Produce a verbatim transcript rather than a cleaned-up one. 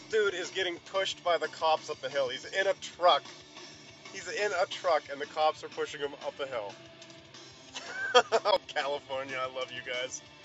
dude is getting pushed by the cops up a hill. He's in a truck. He's in a truck, and the cops are pushing him up a hill. Oh, California, I love you guys.